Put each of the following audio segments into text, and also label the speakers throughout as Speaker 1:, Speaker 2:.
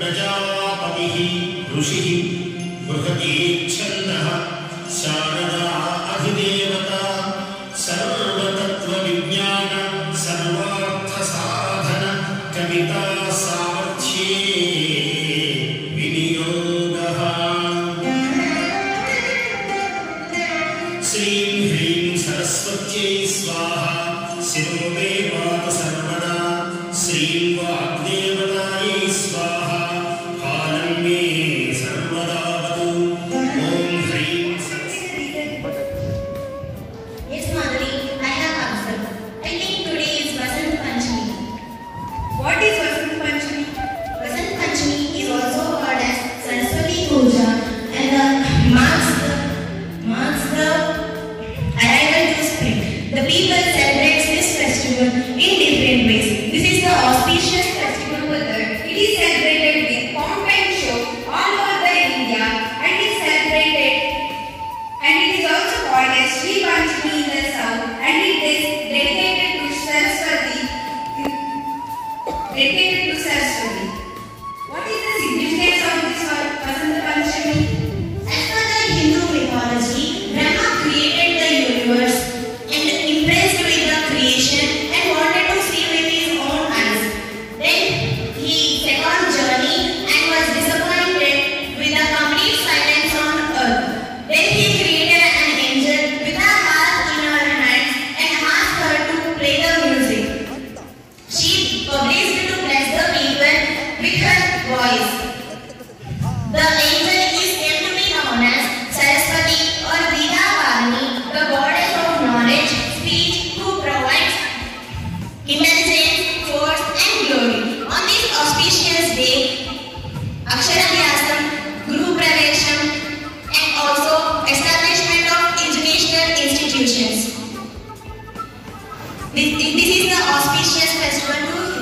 Speaker 1: प्रजापतिः ऋषिः बृहतीच्छन्दः शारदा अधिदेवता सर्वतत्त्वविज्ञान सर्वार्थसाधन कविता सामर्थ्ये विनियोगः श्रीं ह्रीं सरस्वत्यै स्वाहा शिरो मे पातु सर्वदा श्रीं वाग्देवतायै स्वाहा कालं मे सर्वदा वतु ॐ ह्रीं
Speaker 2: Yes, Madhuri, I have answered. I think today is Vasant Panchami.
Speaker 3: What is Vasant Panchami?
Speaker 2: Vasant Panchami is also called as Saraswati Puja and marks the arrival to spring. The people celebrate this festival in different ways. This is the auspicious festival that
Speaker 3: It is celebrated with pomp and show all over the India and is celebrated and it is also called as Sri Panchami in the south and it is dedicated to Saraswati. What is the significance of this Vasant Panchami?
Speaker 2: as per the Hindu mythology, Brahma created the universe and impressed with the creation and wanted to see with his own eyes. Then he set on journey and was disappointed with the complete silence on earth. Then he created an angel with a harp in her hands and asked her to play the music. She published to bless the people with her voice. The angel is said to be known as Saraswati or Vida Varni, the goddess of knowledge, speech, who provides intelligence, force and glory. On this auspicious day, Aksharabhyasam, Guru Pravesham and also establishment of educational institutions. This is the auspicious festival to Hindus.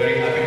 Speaker 4: very happy